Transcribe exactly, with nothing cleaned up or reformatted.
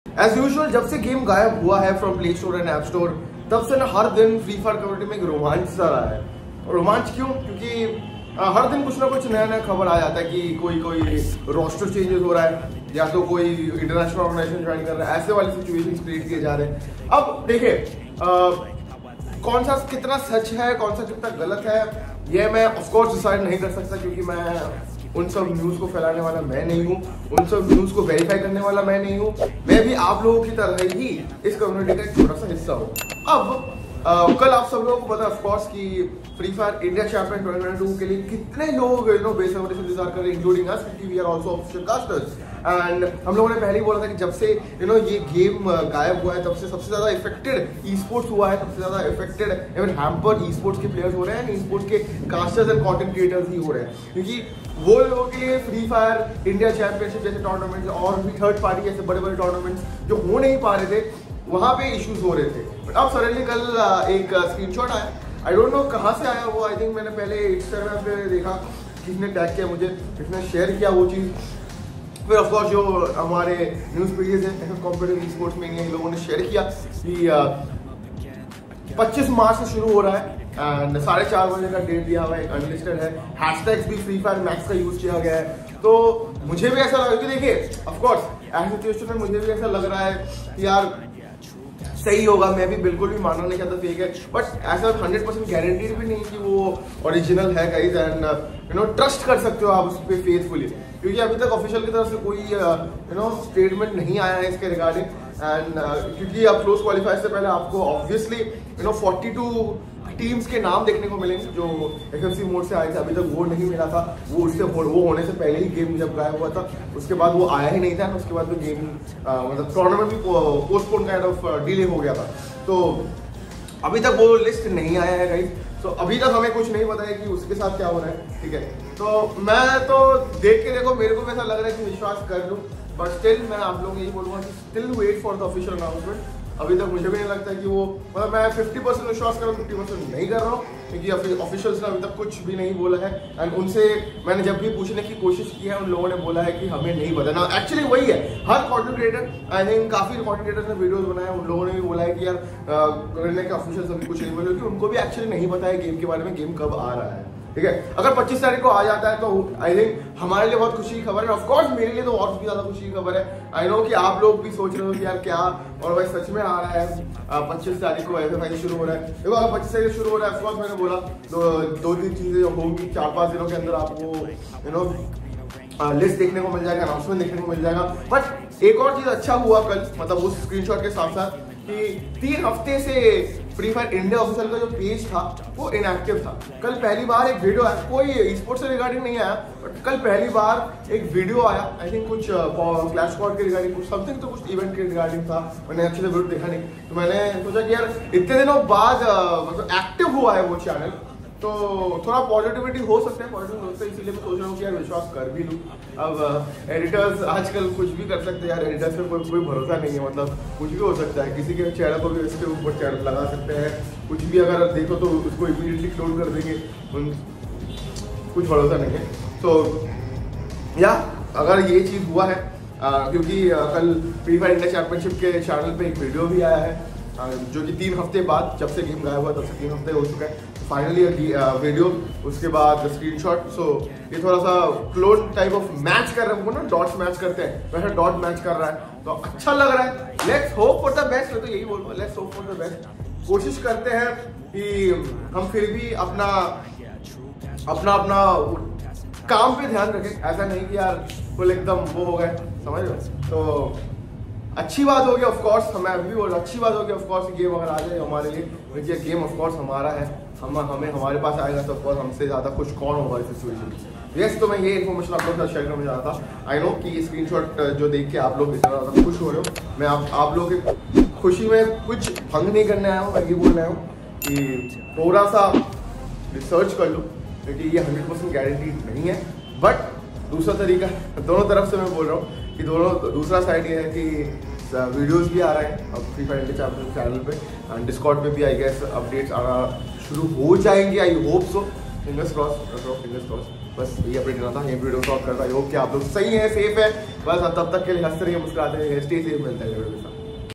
As usual जब से game गायब हुआ है from play store and app store, तब से ना हर दिन फ्री फायर कम्युनिटी में एक रोमांच सा रहा है। रोमांच क्यों? क्योंकि आ, हर दिन कुछ ना कुछ नया नया खबर आ जाता है कि कोई कोई रोस्टर चेंजेस हो रहा है या तो कोई इंटरनेशनल ऑर्गेनाइजेशन ज्वाइन कर रहा है, ऐसे वाले सिचुएशंस क्रिएट किए जा रहे हैं। अब देखिए कौन सा कितना सच है, कौन सा कितना गलत है, ये मैं ऑफकोर्स डिसाइड नहीं कर सकता, क्योंकि मैं उन सब न्यूज़ को फैलाने वाला मैं नहीं हूँ, उन सब न्यूज़ को वेरीफाई करने वाला मैं नहीं हूँ। मैं भी आप लोगों की तरह ही इस कम्युनिटी का एक छोटा सा हिस्सा हूँ। अब Uh, कल आप सब लोगों को पता ऑफ कोर्स कि free fire India champion twenty twenty two के लिए कितने लोग यू नो बेसब्री से इंतजार कर रहे हैं, इंक्लूडिंग अस, क्योंकि we are also official casters. And हम लोगों ने पहले ही बोला था कि जब से यू नो ये गेम गायब हुआ है, तब से सबसे ज्यादा इफेक्टेड ई स्पोर्ट्स हुआ है, सबसे ज्यादा affected even hamper esports के प्लेयर्स हो रहे हैं, ई स्पोर्ट्स के कास्टर्स एंड कंटेंट क्रिएटर्स ही हो रहे हैं, क्योंकि वो लोगों के लिए फ्री फायर इंडिया चैंपियनशिप जैसे टूर्नामेंट्स और भी थर्ड पार्टी जैसे बड़े बड़े टूर्नामेंट्स जो हो नहीं पा रहे थे, वहाँ पे इश्यूज हो रहे थे। बट अब सडनली कल एक स्क्रीनशॉट आया, आई डोंट नो कहाँ से आया वो। आई थिंक मैंने पहले इंस्टाग्राम पे देखा, किसने टैग किया मुझे, किसने शेयर किया वो चीज़, फिर ऑफकोर्स जो हमारे न्यूज़ पेजेस हैं कॉम्पिटिटिव स्पोर्ट्स में इन लोगों ने शेयर किया कि पच्चीस मार्च से शुरू हो रहा है एंड साढ़े चार बजे का डेट दिया हुआ है, अनलिस्टेड है, हैशटैग्स भी फ्री फायर मैक्स का यूज किया गया है। तो मुझे भी ऐसा लगा कि देखिए ऑफकोर्स ऐसी सिचुएशन में मुझे भी ऐसा लग रहा है कि यार सही होगा, मैं भी बिल्कुल भी मानना नहीं चाहता फेक है, बट ऐसा हंड्रेड परसेंट गारंटीड भी नहीं कि वो ओरिजिनल है guys, and you know trust कर सकते हो आप उस पर फेथफुली, क्योंकि अभी तक ऑफिशियल की तरफ से कोई यू नो स्टेटमेंट नहीं आया है इसके रिगार्डिंग। एंड क्योंकि अब क्लोज क्वालिफायर से पहले आपको obviously you know forty two teams के नाम देखने को मिलेंगे जो एफएफसी मोड से आए थे, अभी तक वो नहीं मिला था, वो उससे वो होने से पहले ही गेम जब गायब हुआ था उसके बाद वो आया ही नहीं था, उसके बाद तो गेम मतलब टूर्नामेंट भी पोस्टपोन काइंड ऑफ डिले हो गया था। तो अभी तक वो लिस्ट नहीं आया है गाइस, तो अभी तक हमें कुछ नहीं पता है कि उसके साथ क्या हो रहा है, ठीक है। तो मैं तो देख के देखो मेरे को भी ऐसा लग रहा है कि विश्वास कर लूँ, बट स्टिल मैं आप लोगों को यही बोलूँगा कि still wait for the official announcement. अभी तक मुझे भी नहीं लगता कि वो मतलब मैं फिफ्टी परसेंट विश्वास कर रहा हूँ, फिफ्टी परसेंट नहीं कर रहा हूँ, क्योंकि ऑफिशियल्स ने अभी तक कुछ भी नहीं बोला है। एंड उनसे मैंने जब भी पूछने की कोशिश की है, उन लोगों ने बोला है कि हमें नहीं पता ना। एक्चुअली वही है, हर कॉन्टेंट क्रिएटर, आई थिंक काफी कॉन्टेंट क्रिएटर्स ने वीडियोस बनाए, उन लोगों ने भी बोला है कि यार करने के ऑफिशियल्स अभी कुछ नहीं बोले, क्योंकि उनको भी एक्चुअली नहीं पता है गेम के बारे में, गेम कब आ रहा है, ठीक है। अगर पच्चीस तारीख को आ जाता है तो आई थिंक हमारे लिए बहुत खुशी की खबर है, ऑफकोर्स मेरे लिए तो और भी ज्यादा खुशी की खबर है। आई नो कि आप लोग भी सोच रहे हो कि यार क्या, और भाई सच में आ रहा है पच्चीस तारीख को एफएफआई शुरू हो रहा है। देखो अगर पच्चीस तारीख शुरू हो रहा है, ऑफकोर्स मैंने बोला दो दो तीन चीजें होंगी, चार पांच दिनों के अंदर आपको यू नो लिस्ट देखने को मिल जाएगा, अनाउंसमेंट देखने को मिल जाएगा। बट एक और चीज अच्छा हुआ कल, मतलब उस स्क्रीनशॉट के साथ साथ, कि तीन हफ्ते से फ्री फायर इंडिया ऑफिशियल का जो पेज था वो इनएक्टिव था। कल पहली बार एक वीडियो आया, कोई स्पोर्ट्स से रिगार्डिंग नहीं आया, बट कल पहली बार एक वीडियो आया, आई थिंक कुछ क्लैश स्क्वाड के रिगार्डिंग, कुछ समथिंग तो कुछ इवेंट के रिगार्डिंग था। मैंने एक्चुअली वीडियो देखा नहीं, तो मैंने सोचा कि यार इतने दिनों बाद मतलब एक्टिव हुआ है वो चैनल, तो थोड़ा पॉजिटिविटी हो सकता है, पॉजिटिव हो सकता है, इसीलिए मैं सोच रहा हूँ कि यार विश्वास कर भी लूँ। अब एडिटर्स आजकल कुछ भी कर सकते हैं यार, एडिटर्स पे कोई कोई भरोसा नहीं है, मतलब कुछ भी हो सकता है, किसी के चेहरे को भी इसके ऊपर चेहरा लगा सकते हैं, कुछ भी अगर देखो तो उसको इमीडिएटली क्लोज कर देंगे, कुछ भरोसा नहीं है। तो या अगर ये चीज़ हुआ है आ, क्योंकि आ, कल फ्री फायर इंडिया चैंपियनशिप के चैनल पे एक वीडियो भी आया है, आ, जो कि तीन हफ्ते बाद, जब से गेम गायब हुआ तब से तीन हफ्ते हो चुका है, फाइनली वीडियो, उसके बाद स्क्रीनशॉट। सो ये थोड़ा सा क्लोन टाइप ऑफ मैच कर रहा है, वो ना डॉट्स मैच करते हैं वैसे डॉट मैच कर रहा है, तो अच्छा लग रहा है। Let's hope for the best, मैं तो यही बोलूँगा, let's hope for the best. कोशिश करते हैं कि हम फिर भी अपना अपना अपना काम पे ध्यान रखें, ऐसा नहीं कि यार फुल एकदम वो हो गए, समझ लो। तो अच्छी बात होगी ऑफकोर्स, मैं अभी भी बोल रहा हूँ, अच्छी बात होगी ऑफकोर्स गेम अगर आ जाए हमारे लिए, क्योंकि गेम ऑफकोर्स हमारा है, हम हमें हमारे पास आएगा तो ऑफकोर्स हमसे ज़्यादा खुश कौन होगा इस सिचुएशन में। यस, तो मैं ये इन्फॉर्मेशन आप लोगों के साथ शेयर करना चाहता था। आई नो कि ये स्क्रीनशॉट जो देख के आप लोग इतना ज़्यादा खुश हो रहे हो, मैं आप आप लोगों की खुशी में कुछ भंग नहीं करने आया हूँ, मैं ये बोल रहा हूँ कि थोड़ा सा रिसर्च कर लो, क्योंकि ये हंड्रेड परसेंट गारंटी नहीं है। बट दूसरा तरीका, दोनों तरफ से मैं बोल रहा हूँ कि दोनों, दूसरा साइड ये है कि वीडियोस भी आ रहे हैं अब फ्री फायर इंडिया चैनल पे, एंड डिस्कॉर्ड पे भी आई गेस अपडेट्स आना शुरू हो जाएंगे, I hope so, fingers cross, fingers cross. बस ये अपडेट देना था, ये वीडियो सॉल्व करता है। होप कि आप लोग सही है, सेफ है, बस तब तक के लिए हंसते रहिए, मुस्कुराते रहिए, स्टे सेफ, मिलता है वीडियो के साथ।